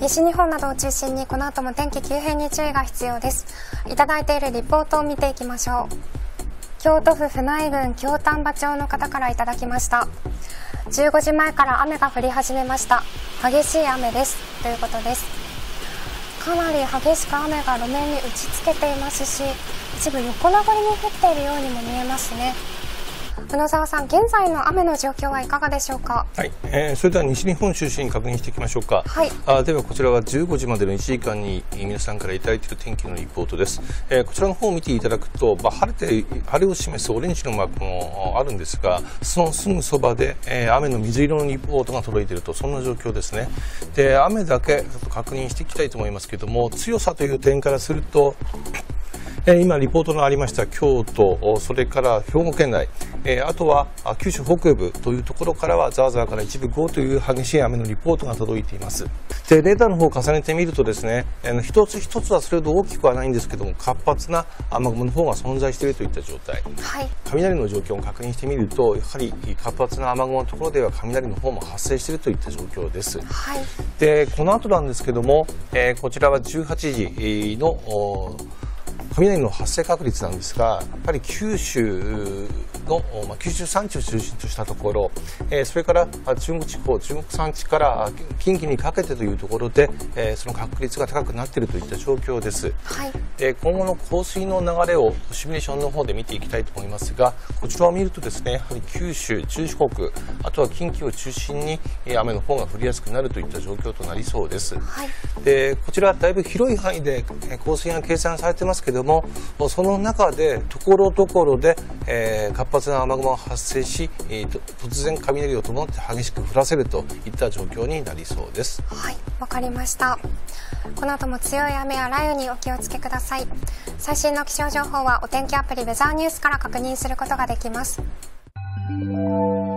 西日本などを中心にこの後も天気急変に注意が必要です。いただいているリポートを見ていきましょう。京都府府内郡京丹波町の方からいただきました。15時前から雨が降り始めました。激しい雨ですということです。かなり激しく雨が路面に打ちつけていますし、一部横殴りに降っているようにも見えますね。宇野沢さん、現在の雨の状況はいかがでしょうか。 はい、それでは西日本中心に確認していきましょうか。 はい、 ではこちらは15時までの1時間に皆さんからいただいている天気のリポートです。こちらの方を見ていただくと、晴れを示すオレンジのマークもあるんですが、そのすぐそばで、雨の水色のリポートが届いていると、そんな状況ですね。で、雨だけちょっと確認していきたいと思いますけども、強さという点からすると、今リポートのありました京都、それから兵庫県内、あとは九州北部というところからはザーザーから一部豪雨という激しい雨のリポートが届いています。で、レーダーの方を重ねてみるとですね、一つ一つはそれほど大きくはないんですけども、活発な雨雲の方が存在しているといった状態、 はい、 雷の状況を確認してみると、やはり活発な雨雲のところでは雷の方も発生しているといった状況です。 はい、 で、この後なんですけども、こちらは18時の雷の発生確率なんですが、やっぱり九州山地を中心としたところ、それから中国地方、中国山地から近畿にかけてというところで、その確率が高くなっているといった状況です。 はい、 今後の降水の流れをシミュレーションの方で見ていきたいと思いますが、こちらを見るとですね、やはり九州、中四国、あとは近畿を中心に雨の方が降りやすくなるといった状況となりそうです。 はい、 で、こちらだいぶ広い範囲で降水が計算されてますけども、その中でところどころで、活発な雨雲が発生し、突然雷を伴って激しく降らせるといった状況になりそうです。 はい、わかりました。この後も強い雨や雷雨にお気をつけください。最新の気象情報はお天気アプリウェザーニュースから確認することができます。